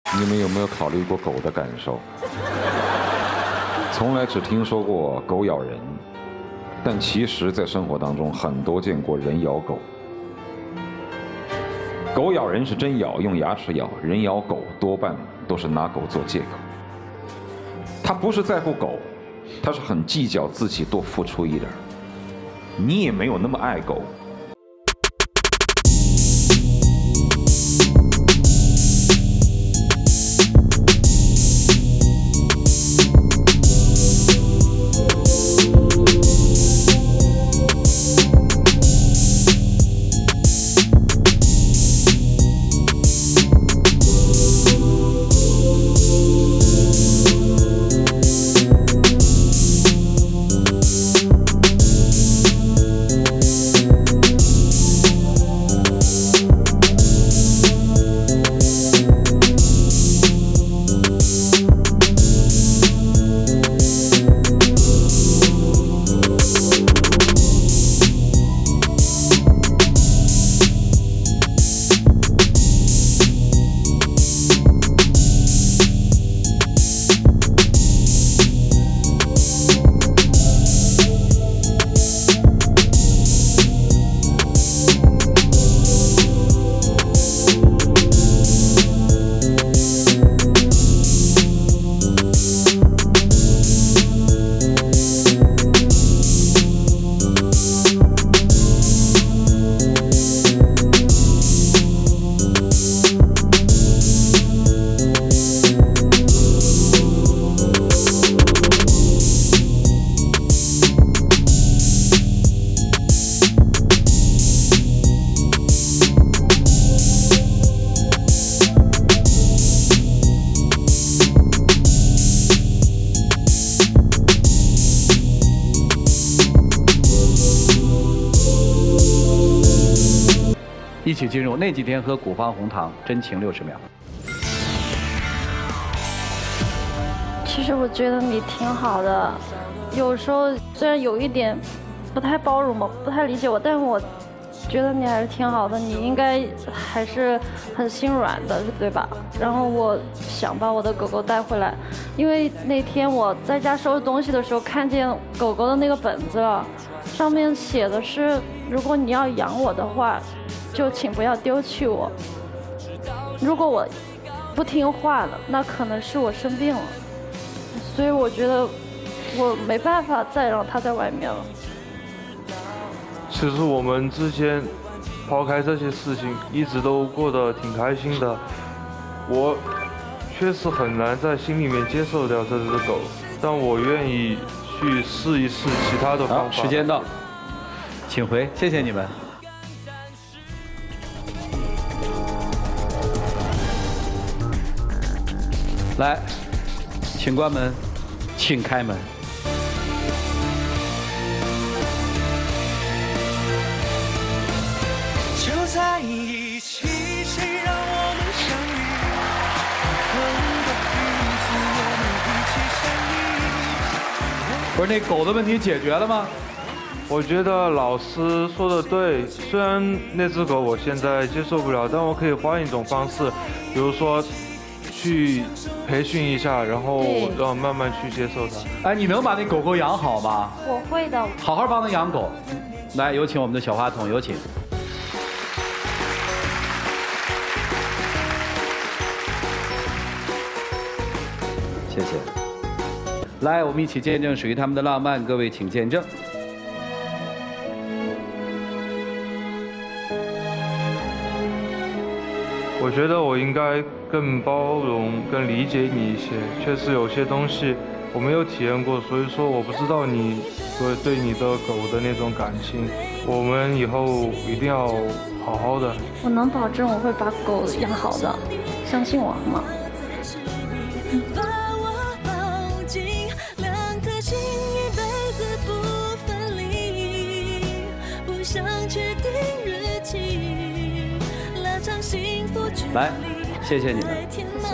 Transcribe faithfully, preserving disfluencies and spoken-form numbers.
你们有没有考虑过狗的感受？从来只听说过狗咬人，但其实，在生活当中很多见过人咬狗。狗咬人是真咬，用牙齿咬；人咬狗多半都是拿狗做借口。他不是在乎狗，他是很计较自己多付出一点。你也没有那么爱狗。 一起进入那几天喝古方红糖真情六十秒。 其实我觉得你挺好的，有时候虽然有一点不太包容我，不太理解我，但是我觉得你还是挺好的。你应该还是很心软的，对吧？然后我想把我的狗狗带回来，因为那天我在家收拾东西的时候，看见狗狗的那个本子了，上面写的是，如果你要养我的话，就请不要丢弃我。如果我不听话了，那可能是我生病了，所以我觉得我没办法再让它在外面了。 其实我们之间抛开这些事情，一直都过得挺开心的。我确实很难在心里面接受掉这只狗，但我愿意去试一试其他的方法。 时间到，请回，谢谢你们。来，请关门，请开门。 就在一起，谁让我们相遇？恨的日子，我们一起相依。 不是那狗的问题解决了吗？ 我觉得老师说的对，虽然那只狗我现在接受不了，但我可以换一种方式，比如说去培训一下，然后让慢慢去接受它。 哎，你能把那狗狗养好吗？ 我会的。 好好帮它养狗。来，有请我们的小话筒，有请。谢谢。来，我们一起见证属于他们的浪漫，各位请见证。 我觉得我应该更包容、更理解你一些。确实有些东西我没有体验过，所以说我不知道你对对你的狗的那种感情。我们以后一定要好好的。 我能保证我会把狗养好的，相信我好吗？ 把我抱紧，两颗心一辈子不分离，不想确定日期，拉长幸福距离。 来，谢谢你们。